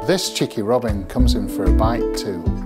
This cheeky robin comes in for a bite too.